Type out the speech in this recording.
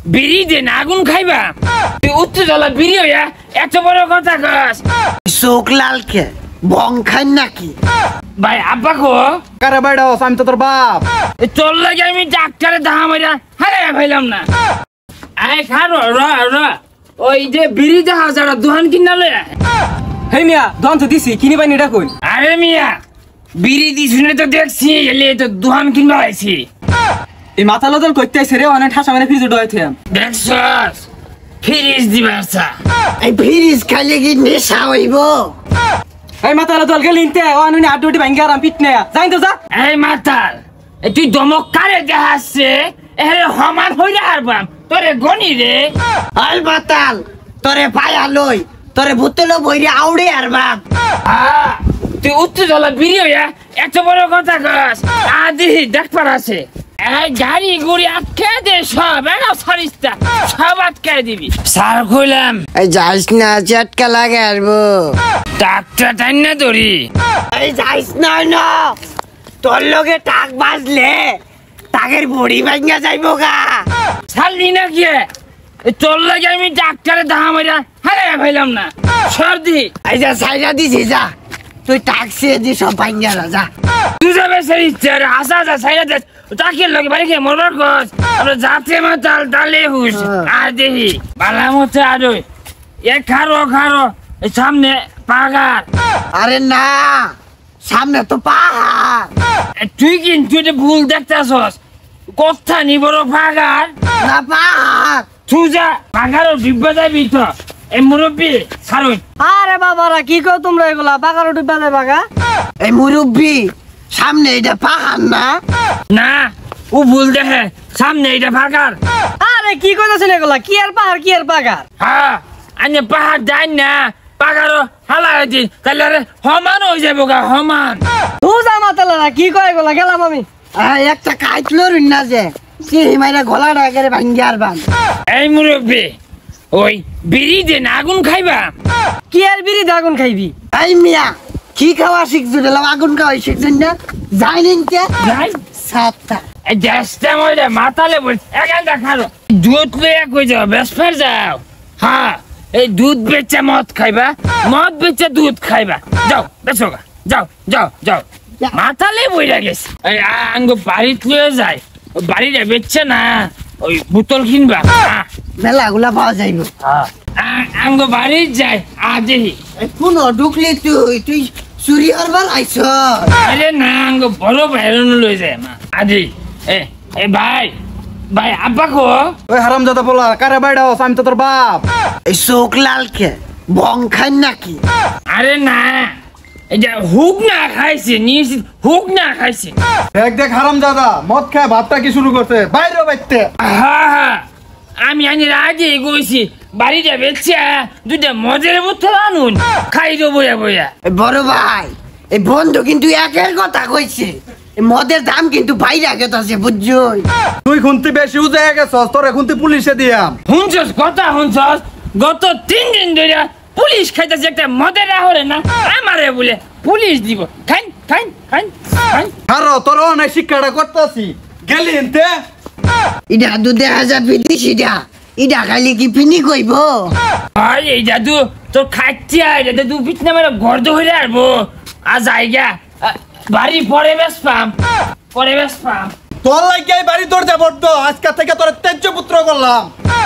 বিড়ি দেন আগুন খাইবা তুই উত্তেজলা বিড়ি হইয়া এত বড় কথা কস চোখ লালকে বং খাই নাকি ভাই আব্বা কো কারে বাইডাও আমি তো তোর বাপ তোর লাগে আমি ডাক্তারে দাহা মাইরা হারে ভাইলাম না আয় খারো র ওই যে বিড়ি দাহা যারা দোহান কিনা লয়া হেই মিয়া দন তো দিছি কিনি পাইনি এটা কই আরে মিয়া বিড়ি দিছুনে তো দেখছি এলে তো দোহান কিনবা আইছি এই মাথা লদল কইতে আইছে রে অনেক ঠাসা মানে ফ্রিজে ডয়াইতে দেখছস ফ্রিজ দিবাসা এই ফ্রিজ খাইলে কি নেশা হইব এই মাথা লদল গেল ইনতে অননি আড্ডি ভাঙ্গা আরাম পিটনে যাই তো যা এই মাতাল তুই দমক কারে দেখাচ্ছে এরে সমান হইরা হারবাম তোরে গনি রে আল বাতাল তোরে পায়া লই তোরে ভূতেলো বইরে আউড়ে আর বাপ তুই উত্তেজলা বিড়ি হইয়া এত বড় কথা কস আদি দেখবার আছে এই গাড়ি গুড়ি আটকে দে সব এরা সরিস্তা সব আটকে দিবি সার খুইলাম এই যাইস না চটকা লাগে আরবো ডাক্তার টাইন না ধরি এই যাইস না তোর লগে টাক বাজলে টাকের বড়ি ভাঙ্গা যাইবো গা ছাড়লি না কি তোর লাগে আমি ডাক্তারে দাহা মাইরা হারে ভাইলাম না সর্দি এই যা সাইরা দিছি যা তুই টাকসি দি সব ভাঙ্গা যা তুই যাবে সরিস্তা রে আসা যা সাইরা দে তাকে লগে বাড়ি খেয়ে মরবার কস আমরা যাতে মাতাল তালে হুস আর দেখি বালা মতো আর এক খারো সামনে পাগার আরে না সামনে তো পাহাড় তুই কিন্তু এটা ভুল দেখতেছস কথা নি বড় পাগার না পাহাড় তুই যা পাগারও ডিব্বা যাবি তো এই মুরব্বী ছাড়ুন আরে বাবারা কি কও তোমরা এগুলা বাগারো ডিব্বা দে বাগা এই মুরব্বি সামনে এটা পাহাড় না না ও ভুল দেখে সামনে এটা পাগার আরে কি কইতাছেন এগুলা কি আর পাহাড় কি আর পাগার হ্যাঁ আনে পাহাড় যাই না পাগারও হালা হয়েছি তাহলে আরে সমান হয়ে যাবো গা সমান তুই মাতালারা কি কয় এগুলা গেলাম আমি একটা কাইটলো না যে সিঁড়ি মাইরা গলাটা একেবারে ভাঙ্গি আর বান এই মুরব্বী ওই বিড়ি দেন আগুন খাইবা কি আর বিড়ি আগুন খাইবি এই মিয়া কি খাওয়া শিখছো দিলাম আগুন খাওয়া শিখছেন না যাই নিতে যাই সাতটা এই দেশটা মধ্যে মাতালে বল এখানটা খালো দুধ লইয়া কই যাও বেসফার যাও হ্যাঁ এই দুধ বেচে মদ খাইবা মদ বেচে দুধ খাইবা যাও বেচো গা যাও মাতালে বইরা গেছে এই আঙ্গ বাড়িতে লয়ে যায় বাড়িটা বেচছে না ওই বোতল কিনবা মেলা গুলা পাওয়া যাইব আঙ্গ বাড়ি যায় আজই কোন ঢুকলি তুই চুরি করবার আইছ আরে না আঙ্গ বড় বাইরন লয়ে যায় মা আজই এ ভাই আব্বা কো ওই হারামজাদা পোলা কারে বাইডাও আমি তো তোর বাপ এই চোখ লালকে বং খাই নাকি আরে না এটা হুক না খাইছে নিশ্চিত হুক না খাইছে দেখ হারামজাদা মদ খায় ভাতটা কি শুরু করছে বাইরে বাইতে হ্যাঁ আমি আগে গইছি বাড়িটা বেচছে দুইটা মদের বোতল আনুন খাই দো বইয়া বড় ভাই এই বন্ধু কিন্তু একের কথা কইছে মদের দাম কিন্তু বাইরে গেছে বুঝছো তুই খুনতি বেশি উজায় গেছস তোরে খুনতি পুলিশে দিয়াম হুনছস কথা হুনছস গত 3 দিন ধরে পুলিশ খাইতেছে একটা মদের রাহরে না আমারে বলে পুলিশ দিব খাইন কারো তোর অনেক শিক্ষাটা করতেছি গেলি এনতে ইডা দুধে হাজার বিদিস ইডা খালি কি পিনি কইব ভাই এই জাদু তোর খাচ্ছি এটা দু পিছনে মেরে গর্দ হইলে আসবো আর জায়গা বাড়ি পরে বেশ পাম তোর লাগিয়ে বাড়ি তোর যাবো আজকে থেকে তোর তেজ্য পুত্র করলাম